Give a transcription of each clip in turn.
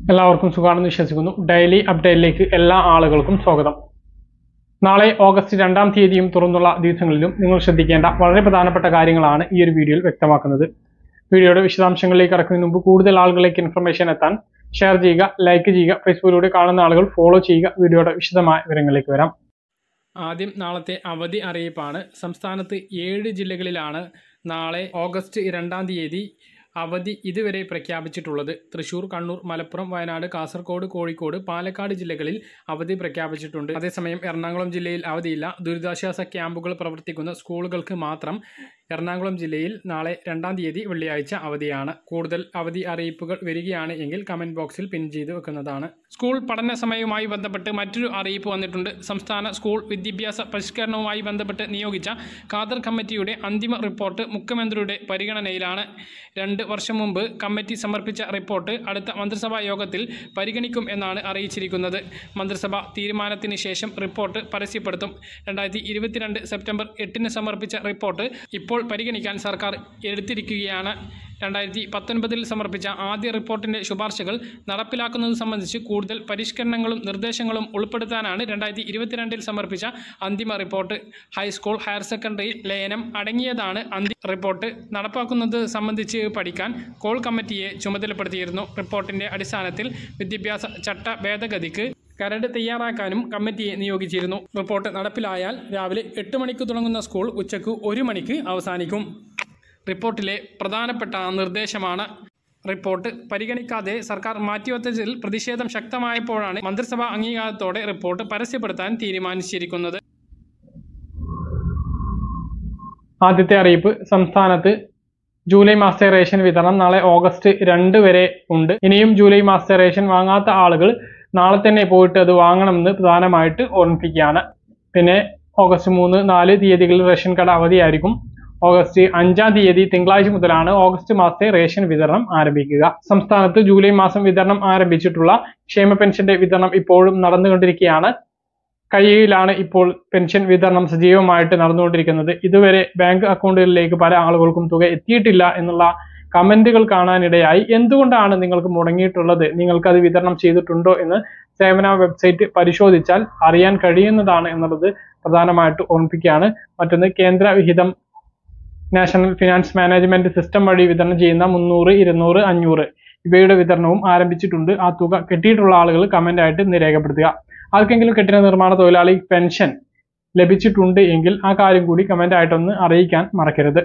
എല്ലാവർക്കും സുഖമാണെന്ന് വിശ്വസിക്കുന്നു. ഡെയിലി അപ്ഡേറ്റിലേക്ക് എല്ലാ ആളുകൾക്കും സ്വാഗതം. നാളെ ഓഗസ്റ്റ് 2-ാം തീയതിയും തുറന്നുള്ള ദിവസങ്ങളിലും നിങ്ങൾ ശ്രദ്ധിക്കേണ്ട വളരെ പ്രധാനപ്പെട്ട കാര്യങ്ങളാണ് ഈ ഒരു വീഡിയോയിൽ വ്യക്തമാക്കുന്നത്. വീഡിയോയുടെ വിശദാംശങ്ങളിലേക്ക് കടക്കുന്നതിന് മുമ്പ് കൂടുതൽ ആളുകളിലേക്ക് ഇൻഫർമേഷൻ എത്താൻ ഷെയർ ചെയ്യുക, ലൈക്ക് ചെയ്യുക, ഫേസ്ബുക്കിലൂടെ കാണുന്ന ആളുകൾ ഫോളോ ചെയ്യുക. വീഡിയോയുടെ വിശദമായ വിവരങ്ങളിലേക്ക് വരാം. ആദ്യം നാളത്തെ അവധി അറിയിപ്പാണ്. സംസ്ഥാനത്ത് 7 ജില്ലകളിലാണ് നാളെ ഓഗസ്റ്റ് 2-ാം തീയതി അവധി ഇതുവരെ പ്രഖ്യാപിച്ചിട്ടുള്ളത്. തൃശൂർ, കണ്ണൂർ, മലപ്പുറം, വയനാട്, കാസർഗോഡ്, കോഴിക്കോട്, പാലക്കാട് ജില്ലകളിൽ അവധി പ്രഖ്യാപിച്ചിട്ടുണ്ട്. അതേസമയം എറണാകുളം ജില്ലയിൽ അവധിയില്ല. ദുരിതാശ്വാസ ക്യാമ്പുകൾ പ്രവർത്തിക്കുന്ന സ്കൂളുകൾക്ക് മാത്രം എറണാകുളം ജില്ലയിൽ നാളെ 2-ാം തീയതി വെള്ളിയാഴ്ച അവധിയാണ്. കൂടുതൽ അവധി അറിയിപ്പുകൾ വരികയാണ് എങ്കിൽ കമൻറ്റ് ബോക്സിൽ പിൻ ചെയ്ത് വെക്കുന്നതാണ്. സ്കൂൾ പഠന സമയവുമായി ബന്ധപ്പെട്ട് മറ്റൊരു അറിയിപ്പ് വന്നിട്ടുണ്ട്. സംസ്ഥാന സ്കൂൾ വിദ്യാഭ്യാസ പരിഷ്കരണവുമായി ബന്ധപ്പെട്ട് നിയോഗിച്ച ഖാദർ കമ്മിറ്റിയുടെ അന്തിമ റിപ്പോർട്ട് മുഖ്യമന്ത്രിയുടെ പരിഗണനയിലാണ്. 2 വർഷം മുമ്പ് കമ്മിറ്റി സമർപ്പിച്ച റിപ്പോർട്ട് അടുത്ത മന്ത്രിസഭാ യോഗത്തിൽ പരിഗണിക്കും എന്നാണ് അറിയിച്ചിരിക്കുന്നത്. മന്ത്രിസഭ തീരുമാനത്തിന് ശേഷം റിപ്പോർട്ട് പരസ്യപ്പെടുത്തും. 2022 സെപ്റ്റംബർ 8-ന് സമർപ്പിച്ച റിപ്പോർട്ട് ഇപ്പോൾ പരിഗണിക്കാൻ സർക്കാർ എടുത്തിരിക്കുകയാണ്. 2019-ൽ സമർപ്പിച്ച ആദ്യ റിപ്പോർട്ടിൻ്റെ ശുപാർശകൾ നടപ്പിലാക്കുന്നത് സംബന്ധിച്ച് കൂടുതൽ പരിഷ്കരണങ്ങളും നിർദ്ദേശങ്ങളും ഉൾപ്പെടുത്താനാണ് 2022-ൽ സമർപ്പിച്ച അന്തിമ റിപ്പോർട്ട്. ഹൈസ്കൂൾ, ഹയർ സെക്കൻഡറി ലയനം അടങ്ങിയതാണ് അന്തിമ റിപ്പോർട്ട്. നടപ്പാക്കുന്നത് സംബന്ധിച്ച് പഠിക്കാൻ കോൾ കമ്മിറ്റിയെ ചുമതലപ്പെടുത്തിയിരുന്നു. റിപ്പോർട്ടിൻ്റെ അടിസ്ഥാനത്തിൽ വിദ്യാഭ്യാസ ചട്ട ഭേദഗതിക്ക് കരട് തയ്യാറാക്കാനും കമ്മിറ്റിയെ നിയോഗിച്ചിരുന്നു. റിപ്പോർട്ട് നടപ്പിലായാൽ രാവിലെ 8 മണിക്ക് തുടങ്ങുന്ന സ്കൂൾ ഉച്ചയ്ക്ക് 1 മണിക്ക് അവസാനിക്കും. റിപ്പോർട്ടിലെ പ്രധാനപ്പെട്ട നിർദ്ദേശമാണ്. റിപ്പോർട്ട് പരിഗണിക്കാതെ സർക്കാർ മാറ്റിവെച്ചതിൽ പ്രതിഷേധം ശക്തമായപ്പോഴാണ് മന്ത്രിസഭാ അംഗീകാരത്തോടെ റിപ്പോർട്ട് പരസ്യപ്പെടുത്താൻ തീരുമാനിച്ചിരിക്കുന്നത്. ആദ്യത്തെ അറിയിപ്പ്, സംസ്ഥാനത്ത് ജൂലൈ മാസത്തെ റേഷൻ വിതരണം നാളെ ഓഗസ്റ്റ് 2 വരെ ഉണ്ട്. ഇനിയും ജൂലൈ മാസത്തെ റേഷൻ വാങ്ങാത്ത ആളുകൾ നാളെ തന്നെ പോയിട്ട് അത് വാങ്ങണമെന്ന് പ്രധാനമായിട്ട് ഓർമ്മിപ്പിക്കുകയാണ്. പിന്നെ ഓഗസ്റ്റ് 3, 4 തീയതികളിൽ റേഷൻ കട അവധിയായിരിക്കും. ഓഗസ്റ്റ് 5-ാം തീയതി തിങ്കളാഴ്ച മുതലാണ് ഓഗസ്റ്റ് മാസത്തെ റേഷൻ വിതരണം ആരംഭിക്കുക. സംസ്ഥാനത്ത് ജൂലൈ മാസം വിതരണം ആരംഭിച്ചിട്ടുള്ള ക്ഷേമ പെൻഷന്റെ വിതരണം ഇപ്പോഴും നടന്നുകൊണ്ടിരിക്കുകയാണ്. കയ്യിലാണ് ഇപ്പോൾ പെൻഷൻ വിതരണം സജീവമായിട്ട് നടന്നുകൊണ്ടിരിക്കുന്നത്. ഇതുവരെ ബാങ്ക് അക്കൗണ്ടുകളിലേക്ക് പല ആളുകൾക്കും തുക എത്തിയിട്ടില്ല എന്നുള്ള കമന്റുകൾ കാണാനിടയായി. എന്തുകൊണ്ടാണ് നിങ്ങൾക്ക് മുടങ്ങിയിട്ടുള്ളത്, നിങ്ങൾക്കത് വിതരണം ചെയ്തിട്ടുണ്ടോ എന്ന് സേവന വെബ്സൈറ്റ് പരിശോധിച്ചാൽ അറിയാൻ കഴിയുന്നതാണ് എന്നുള്ളത് പ്രധാനമായിട്ട് ഓർമ്മിപ്പിക്കുകയാണ്. മറ്റൊന്ന്, കേന്ദ്ര വിഹിതം നാഷണൽ ഫിനാൻസ് മാനേജ്മെന്റ് സിസ്റ്റം വഴി വിതരണം ചെയ്യുന്ന 300, 200, 500 ഇവയുടെ വിതരണവും ആരംഭിച്ചിട്ടുണ്ട്. ആ തുക കിട്ടിയിട്ടുള്ള ആളുകൾ കമന്റ് ആയിട്ട് രേഖപ്പെടുത്തുക. ആർക്കെങ്കിലും കെട്ടിട നിർമ്മാണ തൊഴിലാളി പെൻഷൻ ലഭിച്ചിട്ടുണ്ട് എങ്കിൽ ആ കാര്യം കൂടി കമന്റ് ആയിട്ടൊന്ന് അറിയിക്കാൻ മറക്കരുത്.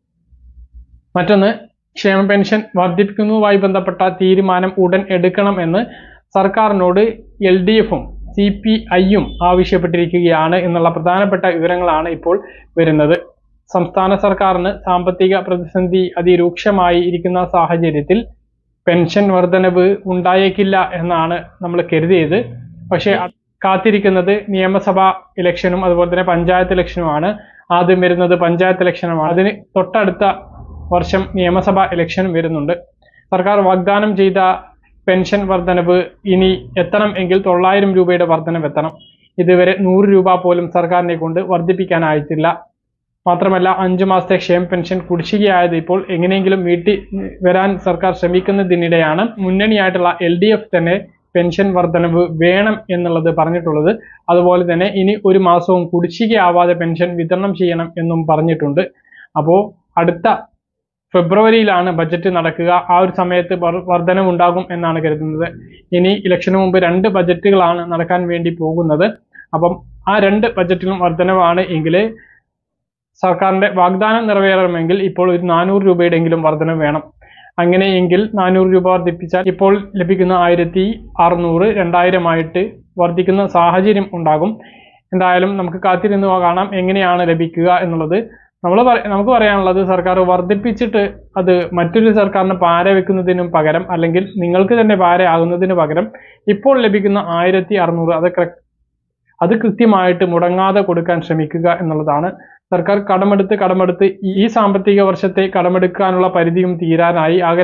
മറ്റൊന്ന്, ക്ഷേമ പെൻഷൻ വർദ്ധിപ്പിക്കുന്നതുമായി ബന്ധപ്പെട്ട തീരുമാനം ഉടൻ എടുക്കണം എന്ന് സർക്കാരിനോട് LDFും CPIയും ആവശ്യപ്പെട്ടിരിക്കുകയാണ് എന്നുള്ള പ്രധാനപ്പെട്ട വിവരങ്ങളാണ് ഇപ്പോൾ വരുന്നത്. സംസ്ഥാന സർക്കാരിന് സാമ്പത്തിക പ്രതിസന്ധി അതിരൂക്ഷമായി ഇരിക്കുന്ന സാഹചര്യത്തിൽ പെൻഷൻ വർധനവ് ഉണ്ടായേക്കില്ല എന്നാണ് നമ്മൾ കരുതിയത്. പക്ഷേ കാത്തിരിക്കുന്നത് നിയമസഭാ ഇലക്ഷനും അതുപോലെ തന്നെ പഞ്ചായത്ത് ഇലക്ഷനുമാണ്. ആദ്യം വരുന്നത് പഞ്ചായത്ത് ഇലക്ഷനുമാണ്. അതിന് തൊട്ടടുത്ത വർഷം നിയമസഭാ ഇലക്ഷൻ വരുന്നുണ്ട്. സർക്കാർ വാഗ്ദാനം ചെയ്ത പെൻഷൻ വർധനവ് ഇനി എത്തണം എങ്കിൽ 900 രൂപയുടെ വർധനവ് എത്തണം. ഇതുവരെ 100 രൂപ പോലും സർക്കാരിനെ കൊണ്ട് വർദ്ധിപ്പിക്കാനായിട്ടില്ല. മാത്രമല്ല 5 മാസത്തെ ക്ഷേമ പെൻഷൻ കുടിശ്ശികയായത് ഇപ്പോൾ എങ്ങനെയെങ്കിലും വീട്ടി വരാൻ സർക്കാർ ശ്രമിക്കുന്നതിനിടെയാണ് മുന്നണിയായിട്ടുള്ള LDF തന്നെ പെൻഷൻ വർധനവ് വേണം എന്നുള്ളത് പറഞ്ഞിട്ടുള്ളത്. അതുപോലെ തന്നെ ഇനി 1 മാസവും കുടിശ്ശികയാവാതെ പെൻഷൻ വിതരണം ചെയ്യണം എന്നും പറഞ്ഞിട്ടുണ്ട്. അപ്പോൾ അടുത്ത ഫെബ്രുവരിയിലാണ് ബജറ്റ് നടക്കുക. ആ ഒരു സമയത്ത് വർധനവ് ഉണ്ടാകും എന്നാണ് കരുതുന്നത്. ഇനി ഇലക്ഷന് മുമ്പ് 2 ബജറ്റുകളാണ് നടക്കാൻ വേണ്ടി പോകുന്നത്. അപ്പം ആ 2 ബജറ്റിലും വർധനവാണ് എങ്കിൽ സർക്കാരിന്റെ വാഗ്ദാനം നിറവേറണമെങ്കിൽ ഇപ്പോൾ ഒരു 400 രൂപയുടെയെങ്കിലും വർധനവ് വേണം. അങ്ങനെയെങ്കിൽ 400 രൂപ വർദ്ധിപ്പിച്ചാൽ ഇപ്പോൾ ലഭിക്കുന്ന 1600, 2000 ആയിട്ട് വർദ്ധിക്കുന്ന സാഹചര്യം ഉണ്ടാകും. എന്തായാലും നമുക്ക് കാത്തിരുന്ന് കാണാം എങ്ങനെയാണ് ലഭിക്കുക എന്നുള്ളത്. നമുക്ക് പറയാനുള്ളത്, സർക്കാർ വർദ്ധിപ്പിച്ചിട്ട് അത് മറ്റൊരു സർക്കാരിന് പാര വെക്കുന്നതിനും പകരം, അല്ലെങ്കിൽ നിങ്ങൾക്ക് തന്നെ പാരയാകുന്നതിന് പകരം ഇപ്പോൾ ലഭിക്കുന്ന 1600 അത് കൃത്യമായിട്ട് മുടങ്ങാതെ കൊടുക്കാൻ ശ്രമിക്കുക എന്നുള്ളതാണ്. സർക്കാർ കടമെടുത്ത് ഈ സാമ്പത്തിക വർഷത്തെ കടമെടുക്കാനുള്ള പരിധിയും തീരാനായി. ആകെ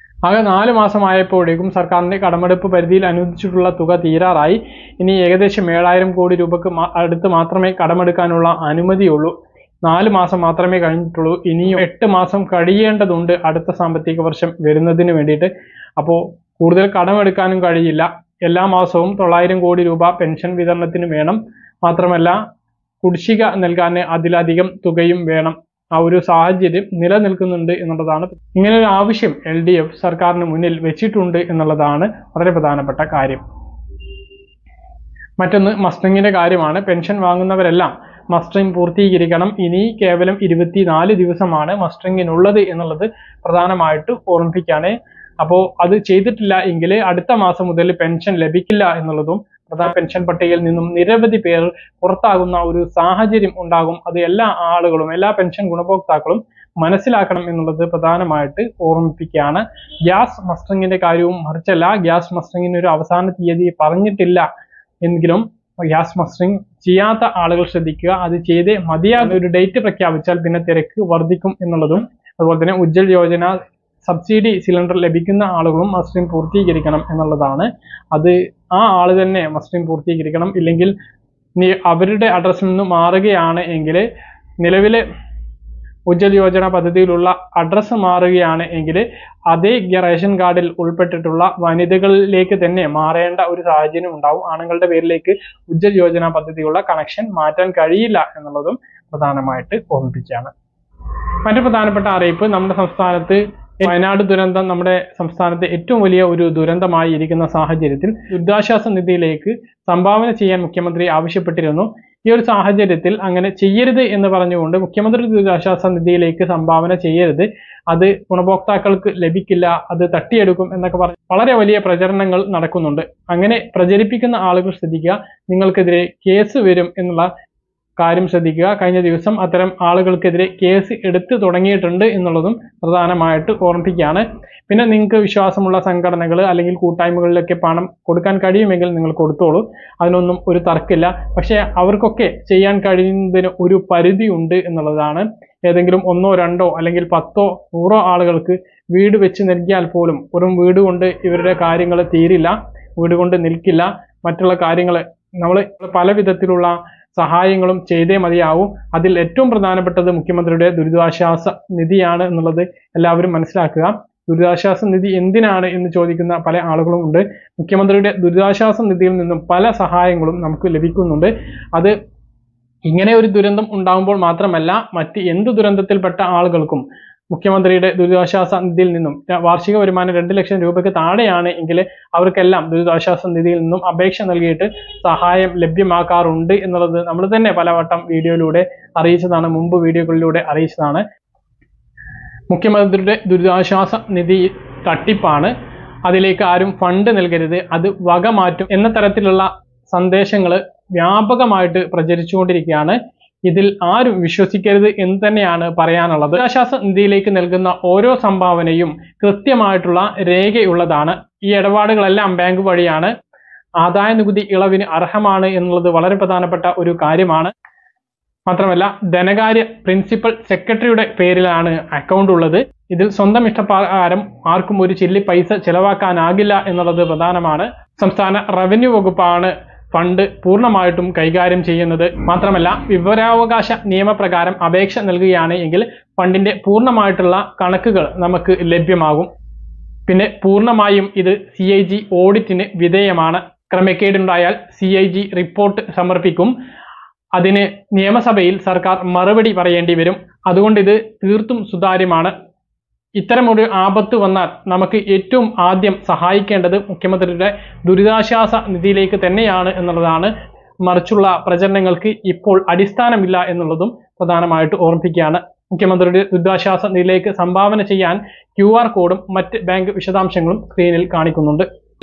4 മാസമായപ്പോഴേക്കും സർക്കാരിന്റെ കടമെടുപ്പ് പരിധിയിൽ അനുവദിച്ചിട്ടുള്ള തുക തീരാറായി. ഇനി ഏകദേശം 7000 കോടി രൂപക്ക് അടുത്ത് മാത്രമേ കടമെടുക്കാനുള്ള അനുമതിയുള്ളൂ. 4 മാസം മാത്രമേ കഴിഞ്ഞിട്ടുള്ളൂ. ഇനിയും 8 മാസം കഴിയേണ്ടതുണ്ട് അടുത്ത സാമ്പത്തിക വർഷം വരുന്നതിന് വേണ്ടിയിട്ട്. അപ്പോൾ കൂടുതൽ കടമെടുക്കാനും കഴിയില്ല. എല്ലാ മാസവും 900 കോടി രൂപ പെൻഷൻ വിതരണത്തിന് വേണം. മാത്രമല്ല കുടിശ്ശിക നൽകാൻ അതിലധികം തുകയും വേണം. ആ ഒരു സാഹചര്യം നിലനിൽക്കുന്നുണ്ട് എന്നുള്ളതാണ്. ഇങ്ങനെ ഒരു ആവശ്യം LDF സർക്കാരിന് മുന്നിൽ വെച്ചിട്ടുണ്ട് എന്നുള്ളതാണ് വളരെ പ്രധാനപ്പെട്ട കാര്യം. മറ്റൊന്ന് മസ്റ്ററിങ്ങിന്റെ കാര്യമാണ്. പെൻഷൻ വാങ്ങുന്നവരെല്ലാം മസ്റ്ററിംഗ് പൂർത്തീകരിക്കണം. ഇനി കേവലം 24 ദിവസമാണ് മസ്റ്ററിങ്ങിനുള്ളത് എന്നുള്ളത് പ്രധാനമായിട്ട് ഓർമ്മിപ്പിക്കുകയാണ്. അപ്പോൾ അത് ചെയ്തിട്ടില്ല എങ്കിൽ അടുത്ത മാസം മുതൽ പെൻഷൻ ലഭിക്കില്ല എന്നുള്ളതും പ്രധാന പെൻഷൻ പട്ടികയിൽ നിന്നും നിരവധി പേർ പുറത്താകുന്ന ഒരു സാഹചര്യം ഉണ്ടാകും. അത് എല്ലാ ആളുകളും, എല്ലാ പെൻഷൻ ഗുണഭോക്താക്കളും മനസ്സിലാക്കണം എന്നുള്ളത് പ്രധാനമായിട്ട് ഓർമ്മിപ്പിക്കുകയാണ്. ഗ്യാസ് മസ്റ്ററിങ്ങിന്റെ കാര്യവും മറിച്ചല്ല. ഗ്യാസ് മസ്റ്ററിങ്ങിന് ഒരു അവസാന തീയതി പറഞ്ഞിട്ടില്ല എങ്കിലും ഗ്യാസ് മസ്റ്ററിംഗ് ചെയ്യാത്ത ആളുകൾ ശ്രദ്ധിക്കുക. അത് ചെയ്തേ മതിയാകുന്ന ഒരു ഡേറ്റ് പ്രഖ്യാപിച്ചാൽ പിന്നെ തിരക്ക് വർദ്ധിക്കും എന്നുള്ളതും, അതുപോലെ തന്നെ ഉജ്ജൽ യോജന സബ്സിഡി സിലിണ്ടർ ലഭിക്കുന്ന ആളുകളും മസ്റ്ററിംഗ് പൂർത്തീകരിക്കണം എന്നുള്ളതാണ്. അത് ആ ആള് തന്നെ മസ്റ്ററിംഗ് പൂർത്തീകരിക്കണം. ഇല്ലെങ്കിൽ അവരുടെ അഡ്രസ്സിൽ നിന്ന് മാറുകയാണ് എങ്കിൽ, നിലവിലെ ഉജ്ജൽ യോജന പദ്ധതിയിലുള്ള അഡ്രസ്സ് മാറുകയാണ് എങ്കിൽ അതേ റേഷൻ കാർഡിൽ ഉൾപ്പെട്ടിട്ടുള്ള വനിതകളിലേക്ക് തന്നെ മാറേണ്ട ഒരു സാഹചര്യം ഉണ്ടാവും. ആണുങ്ങളുടെ പേരിലേക്ക് ഉജ്ജൽ യോജന പദ്ധതിയുള്ള കണക്ഷൻ മാറ്റാൻ കഴിയില്ല എന്നുള്ളതും പ്രധാനമായിട്ട് ഓർമ്മിപ്പിക്കുകയാണ്. മറ്റു പ്രധാനപ്പെട്ട അറിയിപ്പ്, നമ്മുടെ സംസ്ഥാനത്ത് വയനാട് ദുരന്തം നമ്മുടെ സംസ്ഥാനത്തെ ഏറ്റവും വലിയ ഒരു ദുരന്തമായി ഇരിക്കുന്ന സാഹചര്യത്തിൽ ദുരിതാശ്വാസ നിധിയിലേക്ക് സംഭാവന ചെയ്യാൻ മുഖ്യമന്ത്രി ആവശ്യപ്പെട്ടിരുന്നു. ഈ ഒരു സാഹചര്യത്തിൽ അങ്ങനെ ചെയ്യരുത് എന്ന് പറഞ്ഞുകൊണ്ട് മുഖ്യമന്ത്രി ദുരിതാശ്വാസ നിധിയിലേക്ക് സംഭാവന ചെയ്യരുത്, അത് ഗുണഭോക്താക്കൾക്ക് ലഭിക്കില്ല, അത് തട്ടിയെടുക്കും എന്നൊക്കെ പറഞ്ഞ് വളരെ വലിയ പ്രചരണങ്ങൾ നടക്കുന്നുണ്ട്. അങ്ങനെ പ്രചരിപ്പിക്കുന്ന ആളുകൾ ശ്രദ്ധിക്കുക, നിങ്ങൾക്കെതിരെ കേസ് വരും എന്നുള്ള കാര്യം ശ്രദ്ധിക്കുക. കഴിഞ്ഞ ദിവസം അത്തരം ആളുകൾക്കെതിരെ കേസ് എടുത്തു തുടങ്ങിയിട്ടുണ്ട് എന്നുള്ളതും പ്രധാനമായിട്ട് ഓർമ്മിപ്പിക്കുകയാണ്. പിന്നെ നിങ്ങൾക്ക് വിശ്വാസമുള്ള സംഘടനകൾ അല്ലെങ്കിൽ കൂട്ടായ്മകളിലൊക്കെ പണം കൊടുക്കാൻ കഴിയുമെങ്കിൽ നിങ്ങൾ കൊടുത്തോളൂ, അതിനൊന്നും ഒരു തർക്കമില്ല. പക്ഷേ അവർക്കൊക്കെ ചെയ്യാൻ കഴിയുന്നതിന് ഒരു പരിധി ഉണ്ട് എന്നുള്ളതാണ്. ഏതെങ്കിലും 1, 2 അല്ലെങ്കിൽ 10, 100 ആളുകൾക്ക് വീട് വെച്ച് നൽകിയാൽ പോലും വെറും വീട് കൊണ്ട് ഇവരുടെ കാര്യങ്ങൾ തീരില്ല, വീട് കൊണ്ട് നിൽക്കില്ല. മറ്റുള്ള കാര്യങ്ങൾ നമ്മൾ പല വിധത്തിലുള്ള സഹായങ്ങളും ചെയ്തേ മതിയാവും. അതിൽ ഏറ്റവും പ്രധാനപ്പെട്ടത് മുഖ്യമന്ത്രിയുടെ ദുരിതാശ്വാസ നിധിയാണ് എന്നുള്ളത് എല്ലാവരും മനസ്സിലാക്കുക. ദുരിതാശ്വാസ നിധി എന്തിനാണ് എന്ന് ചോദിക്കുന്ന പല ആളുകളും ഉണ്ട്. മുഖ്യമന്ത്രിയുടെ ദുരിതാശ്വാസ നിധിയിൽ നിന്നും പല സഹായങ്ങളും നമുക്ക് ലഭിക്കുന്നുണ്ട്. അത് ഇങ്ങനെ ഒരു ദുരന്തം ഉണ്ടാകുമ്പോൾ മാത്രമല്ല, മറ്റ് എന്ത് ദുരന്തത്തിൽപ്പെട്ട ആളുകൾക്കും മുഖ്യമന്ത്രിയുടെ ദുരിതാശ്വാസ നിധിയിൽ നിന്നും വാർഷിക വരുമാനം 2 ലക്ഷം രൂപയ്ക്ക് താഴെയാണ് എങ്കിൽ അവർക്കെല്ലാം ദുരിതാശ്വാസ നിധിയിൽ നിന്നും അപേക്ഷ നൽകിയിട്ട് സഹായം ലഭ്യമാക്കാറുണ്ട് എന്നുള്ളത് നമ്മൾ തന്നെ പലവട്ടം വീഡിയോയിലൂടെ അറിയിച്ചതാണ്, മുമ്പ് വീഡിയോകളിലൂടെ അറിയിച്ചതാണ്. മുഖ്യമന്ത്രിയുടെ ദുരിതാശ്വാസ നിധി തട്ടിപ്പാണ്, അതിലേക്ക് ആരും ഫണ്ട് നൽകരുത്, അത് വക മാറ്റും എന്ന തരത്തിലുള്ള സന്ദേശങ്ങൾ വ്യാപകമായിട്ട് പ്രചരിച്ചുകൊണ്ടിരിക്കുകയാണ്. ഇതിൽ ആരും വിശ്വസിക്കരുത് എന്ന് തന്നെയാണ് പറയാനുള്ളത്. ദുരിതാശ്വാസ നിധിയിലേക്ക് നൽകുന്ന ഓരോ സംഭാവനയും കൃത്യമായിട്ടുള്ള രേഖയുള്ളതാണ്. ഈ ഇടപാടുകളെല്ലാം ബാങ്ക് വഴിയാണ്. ആദായ നികുതി ഇളവിന് അർഹമാണ് എന്നുള്ളത് വളരെ പ്രധാനപ്പെട്ട ഒരു കാര്യമാണ്. മാത്രമല്ല ധനകാര്യ പ്രിൻസിപ്പൽ സെക്രട്ടറിയുടെ പേരിലാണ് അക്കൗണ്ട് ഉള്ളത്. ഇതിൽ സ്വന്തം ഇഷ്ടപ്രകാരം ആർക്കും ഒരു ചില്ലി പൈസ ചെലവാക്കാനാകില്ല എന്നുള്ളത് പ്രധാനമാണ്. സംസ്ഥാന റവന്യൂ വകുപ്പാണ് ഫണ്ട് പൂർണ്ണമായിട്ടും കൈകാര്യം ചെയ്യുന്നത്. മാത്രമല്ല വിവരാവകാശ നിയമപ്രകാരം അപേക്ഷ നൽകുകയാണ് എങ്കിൽ ഫണ്ടിന്റെ പൂർണ്ണമായിട്ടുള്ള കണക്കുകൾ നമുക്ക് ലഭ്യമാകും. പിന്നെ പൂർണ്ണമായും ഇത് CIG ഓഡിറ്റിന് വിധേയമാണ്. ക്രമക്കേടുണ്ടായാൽ CIG റിപ്പോർട്ട് സമർപ്പിക്കും. അതിന് നിയമസഭയിൽ സർക്കാർ മറുപടി പറയേണ്ടി വരും. അതുകൊണ്ട് ഇത് തീർത്തും സുതാര്യമാണ്. ഇത്തരമൊരു ആപത്ത് വന്നാൽ നമുക്ക് ഏറ്റവും ആദ്യം സഹായിക്കേണ്ടത് മുഖ്യമന്ത്രിയുടെ ദുരിതാശ്വാസ നിധിയിലേക്ക് തന്നെയാണ് എന്നുള്ളതാണ്. മറിച്ചുള്ള പ്രചരണങ്ങൾക്ക് ഇപ്പോൾ അടിസ്ഥാനമില്ല എന്നുള്ളതും പ്രധാനമായിട്ട് ഓർമ്മിപ്പിക്കുകയാണ്. മുഖ്യമന്ത്രിയുടെ ദുരിതാശ്വാസ നിധിയിലേക്ക് സംഭാവന ചെയ്യാൻ QR കോഡും മറ്റ് ബാങ്ക് വിശദാംശങ്ങളും സ്ക്രീനിൽ കാണിക്കുന്നുണ്ട്.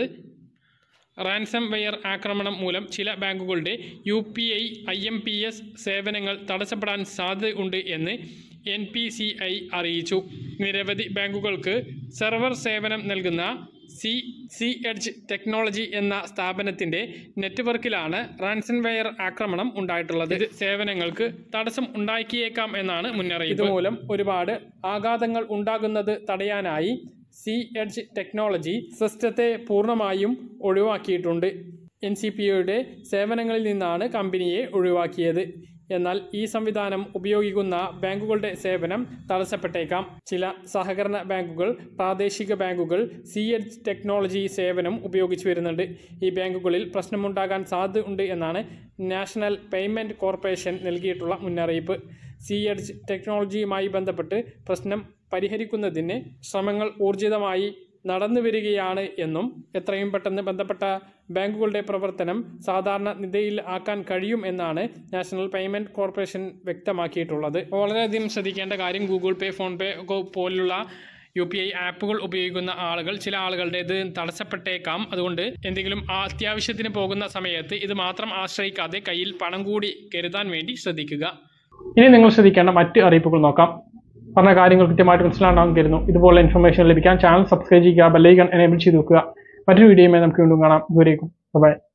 റാൻസം വെയർ ആക്രമണം മൂലം ചില ബാങ്കുകളുടെ UPI IMPS സേവനങ്ങൾ തടസ്സപ്പെടാൻ സാധ്യതയുണ്ട് എന്ന് NPCI അറിയിച്ചു. നിരവധി ബാങ്കുകൾക്ക് സെർവർ സേവനം നൽകുന്ന C-Edge ടെക്നോളജി എന്ന സ്ഥാപനത്തിന്റെ നെറ്റ്വർക്കിലാണ് റാൻസംവെയർ ആക്രമണം ഉണ്ടായിട്ടുള്ളത്. ഇത് സേവനങ്ങൾക്ക് തടസ്സം ഉണ്ടാക്കിയേക്കാം എന്നാണ് മുന്നറിയിപ്പ്. ഇതുമൂലം ഒരുപാട് ആഘാതങ്ങൾ ഉണ്ടാകുന്നത് തടയാനായി C-Edge ടെക്നോളജി സിസ്റ്റത്തെ പൂർണ്ണമായും ഒഴിവാക്കിയിട്ടുണ്ട്. NCPOയുടെ സേവനങ്ങളിൽ നിന്നാണ് കമ്പനിയെ ഒഴിവാക്കിയത്. എന്നാൽ ഈ സംവിധാനം ഉപയോഗിക്കുന്ന ബാങ്കുകളുടെ സേവനം തടസ്സപ്പെട്ടേക്കാം. ചില സഹകരണ ബാങ്കുകൾ, പ്രാദേശിക ബാങ്കുകൾ സി-എഡ്ജ് ടെക്നോളജി സേവനം ഉപയോഗിച്ചു വരുന്നുണ്ട്. ഈ ബാങ്കുകളിൽ പ്രശ്നമുണ്ടാകാൻ സാധ്യതയുണ്ട് എന്നാണ് നാഷണൽ പേയ്മെന്റ് കോർപ്പറേഷൻ നൽകിയിട്ടുള്ള മുന്നറിയിപ്പ്. സി-എഡ്ജ് ടെക്നോളജിയുമായി ബന്ധപ്പെട്ട് പ്രശ്നം പരിഹരിക്കുന്നതിന് ശ്രമങ്ങൾ ഊർജിതമായി നടന്നു വരികയാണ് എന്നും എത്രയും പെട്ടെന്ന് ബന്ധപ്പെട്ട ബാങ്കുകളുടെ പ്രവർത്തനം സാധാരണ നിലയിൽ ആക്കാൻ കഴിയും എന്നാണ് നാഷണൽ പേയ്മെന്റ് കോർപ്പറേഷൻ വ്യക്തമാക്കിയിട്ടുള്ളത്. വളരെയധികം ശ്രദ്ധിക്കേണ്ട കാര്യം, ഗൂഗിൾ പേ, ഫോൺ പേ പോലുള്ള UPI ആപ്പുകൾ ഉപയോഗിക്കുന്ന ആളുകൾ, ചില ആളുകളുടെ ഇത് തടസ്സപ്പെട്ടേക്കാം. അതുകൊണ്ട് എന്തെങ്കിലും അത്യാവശ്യത്തിന് പോകുന്ന സമയത്ത് ഇത് മാത്രം ആശ്രയിക്കാതെ കയ്യിൽ പണം കൂടി കരുതാൻ വേണ്ടി ശ്രദ്ധിക്കുക. ഇനി നിങ്ങൾ ശ്രദ്ധിക്കേണ്ട മറ്റ് അറിയിപ്പുകൾ നോക്കാം. പറഞ്ഞ കാര്യങ്ങൾ കൃത്യമായിട്ട് മനസ്സിലാണെന്ന് കരുതുന്നു. ഇതുപോലെ ഇൻഫർമേഷൻ ലഭിക്കാൻ ചാനൽ സബ്സ്ക്രൈബ് ചെയ്യുക, ബെല്ലൈക്കൺ എനേബിൾ ചെയ്ത് വെക്കുക. മറ്റൊരു വീഡിയോയുമായി നമുക്ക് വീണ്ടും കാണാം. ദൂരേക്കും ബൈ.